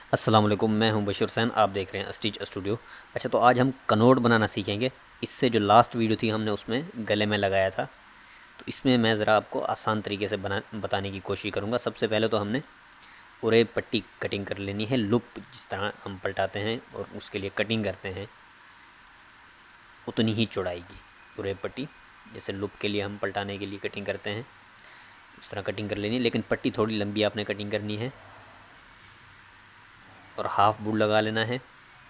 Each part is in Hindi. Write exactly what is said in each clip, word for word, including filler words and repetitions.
अस्सलाम वालेकुम, मैं हूं बशीर हुसैन। आप देख रहे हैं स्टिच स्टूडियो। अच्छा, तो आज हम कनोड बनाना सीखेंगे। इससे जो लास्ट वीडियो थी हमने उसमें गले में लगाया था, तो इसमें मैं ज़रा आपको आसान तरीके से बना बताने की कोशिश करूँगा। सबसे पहले तो हमने उरे पट्टी कटिंग कर लेनी है। लूप जिस तरह हम पलटाते हैं और उसके लिए कटिंग करते हैं, उतनी ही चौड़ाई की उरे पट्टी, जैसे लूप के लिए हम पलटाने के लिए कटिंग करते हैं उस तरह कटिंग कर लेनी है। लेकिन पट्टी थोड़ी लंबी आपने कटिंग करनी है और हाफ बूट लगा लेना है,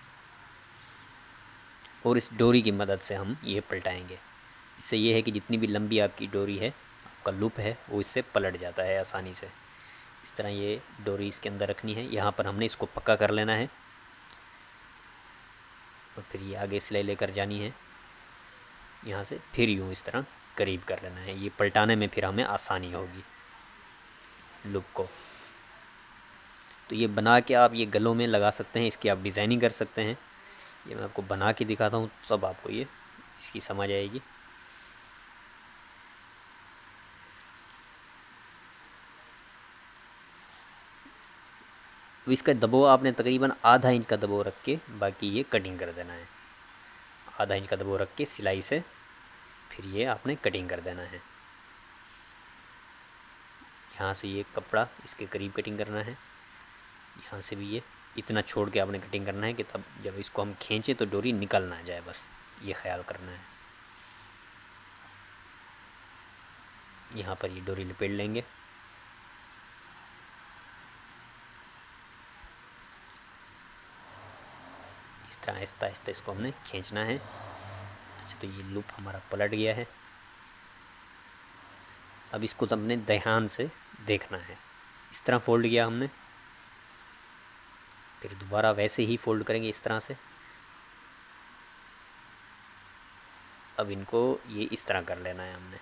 और इस डोरी की मदद से हम ये पलटाएंगे। इससे ये है कि जितनी भी लंबी आपकी डोरी है, आपका लूप है, वो इससे पलट जाता है आसानी से। इस तरह ये डोरी इसके अंदर रखनी है। यहाँ पर हमने इसको पक्का कर लेना है और फिर ये आगे सिलाई लेकर जानी है यहाँ से। फिर यूँ इस तरह करीब कर लेना है। ये पलटाने में फिर हमें आसानी होगी लूप को। तो ये बना के आप ये गलों में लगा सकते हैं, इसकी आप डिज़ाइनिंग कर सकते हैं। ये मैं आपको बना के दिखाता हूँ, तब आपको ये इसकी समझ आएगी। तो इसका दबाव आपने तकरीबन आधा इंच का दबाव रख के बाकी ये कटिंग कर देना है। आधा इंच का दबाव रख के सिलाई से फिर ये आपने कटिंग कर देना है। यहाँ से ये कपड़ा इसके करीब कटिंग करना है, यहाँ से भी ये इतना छोड़ के आपने कटिंग करना है कि तब जब इसको हम खींचें तो डोरी निकल ना जाए, बस ये ख्याल करना है। यहाँ पर ये डोरी लपेट लेंगे। इस तरह आहिस्ता आहिस्ता इसको हमने खींचना है। अच्छा, तो ये लूप हमारा पलट गया है। अब इसको तो हमने ध्यान से देखना है। इस तरह फोल्ड किया हमने, फिर दोबारा वैसे ही फोल्ड करेंगे इस तरह से। अब इनको ये इस तरह कर लेना है हमने।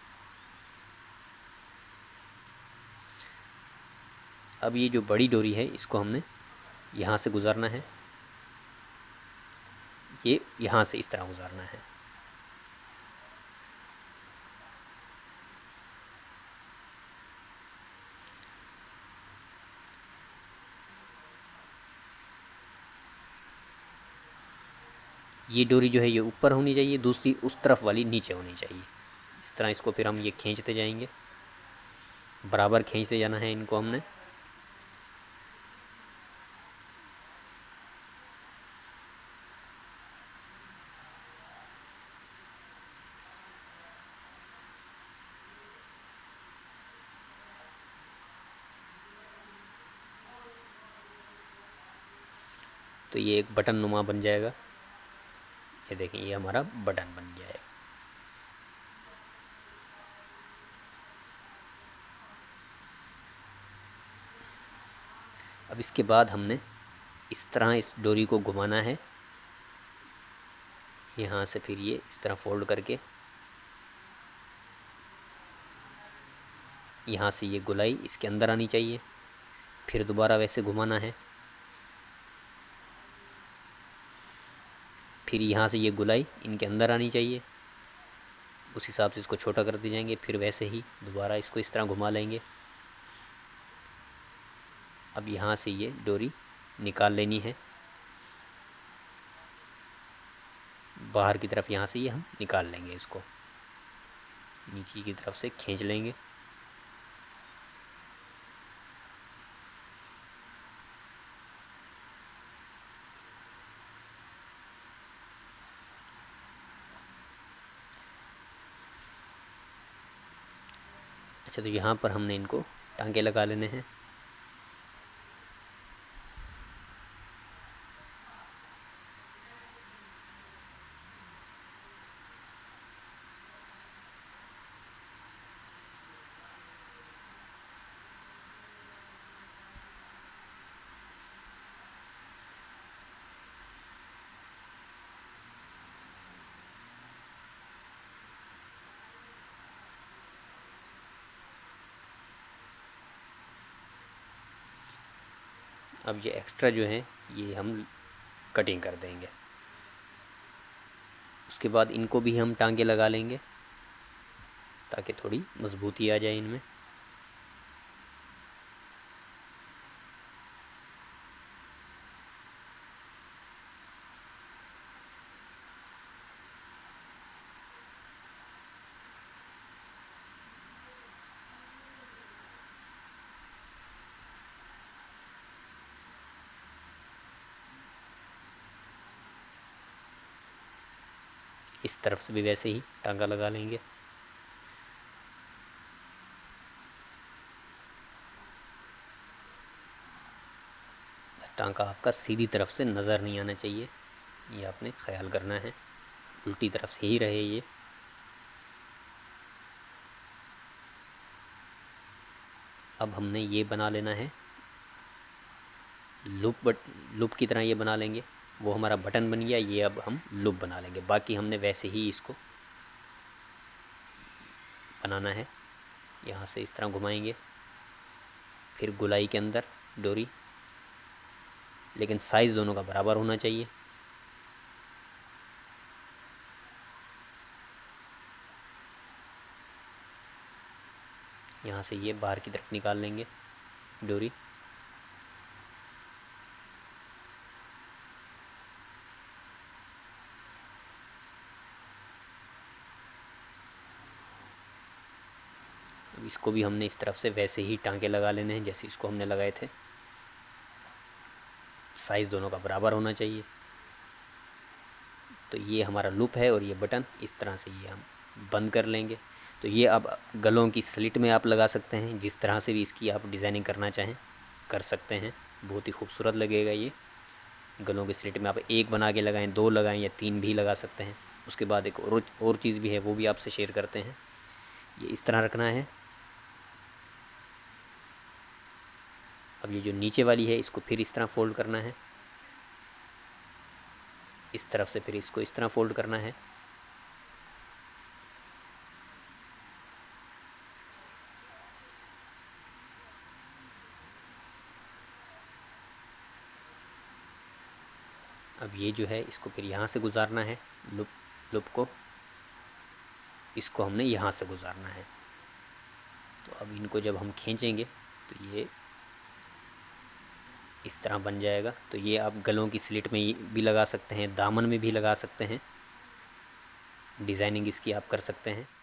अब ये जो बड़ी डोरी है इसको हमने यहाँ से गुजारना है, ये यहाँ से इस तरह गुजारना है। ये डोरी जो है ये ऊपर होनी चाहिए, दूसरी उस तरफ वाली नीचे होनी चाहिए। इस तरह इसको फिर हम ये खींचते जाएंगे, बराबर खींचते जाना है इनको हमने। तो ये एक बटन नुमा बन जाएगा। ये देखें, ये हमारा बटन बन गया है। अब इसके बाद हमने इस तरह इस डोरी को घुमाना है, यहाँ से फिर ये इस तरह फोल्ड करके यहाँ से ये गोलाई इसके अंदर आनी चाहिए। फिर दोबारा वैसे घुमाना है, फिर यहाँ से ये गोलाई इनके अंदर आनी चाहिए। उस हिसाब से इसको छोटा करते जाएंगे। फिर वैसे ही दोबारा इसको इस तरह घुमा लेंगे। अब यहाँ से ये डोरी निकाल लेनी है बाहर की तरफ। यहाँ से ये हम निकाल लेंगे, इसको नीचे की तरफ से खींच लेंगे। अच्छा, तो यहाँ पर हमने इनको टांगे लगा लेने हैं। अब ये एक्स्ट्रा जो है ये हम कटिंग कर देंगे। उसके बाद इनको भी हम टांगे लगा लेंगे ताकि थोड़ी मजबूती आ जाए इनमें। इस तरफ से भी वैसे ही टांका लगा लेंगे। टांका आपका सीधी तरफ से नज़र नहीं आना चाहिए, ये आपने ख्याल करना है, उल्टी तरफ से ही रहे ये। अब हमने ये बना लेना है लूप, बट लूप की तरह ये बना लेंगे। वो हमारा बटन बन गया, ये अब हम लूप बना लेंगे। बाकी हमने वैसे ही इसको बनाना है। यहाँ से इस तरह घुमाएंगे, फिर गुलाई के अंदर डोरी, लेकिन साइज़ दोनों का बराबर होना चाहिए। यहाँ से ये बाहर की तरफ निकाल लेंगे डोरी। अब इसको भी हमने इस तरफ से वैसे ही टांके लगा लेने हैं जैसे इसको हमने लगाए थे। साइज़ दोनों का बराबर होना चाहिए। तो ये हमारा लूप है और ये बटन, इस तरह से ये हम बंद कर लेंगे। तो ये अब गलों की स्लिट में आप लगा सकते हैं, जिस तरह से भी इसकी आप डिज़ाइनिंग करना चाहें कर सकते हैं। बहुत ही खूबसूरत लगेगा ये। गलों की स्लिट में आप एक बना के लगाएं, दो लगाएं या तीन भी लगा सकते हैं। उसके बाद एक और और चीज़ भी है, वो भी आपसे शेयर करते हैं। ये इस तरह रखना है। अब ये जो नीचे वाली है इसको फिर इस तरह फ़ोल्ड करना है, इस तरफ से फिर इसको इस तरह फ़ोल्ड करना है। अब ये जो है इसको फिर यहाँ से गुजारना है, लूप लूप को, इसको हमने यहाँ से गुजारना है। तो अब इनको जब हम खींचेंगे तो ये इस तरह बन जाएगा। तो ये आप गलों की स्लिट में भी लगा सकते हैं, दामन में भी लगा सकते हैं, डिज़ाइनिंग इसकी आप कर सकते हैं।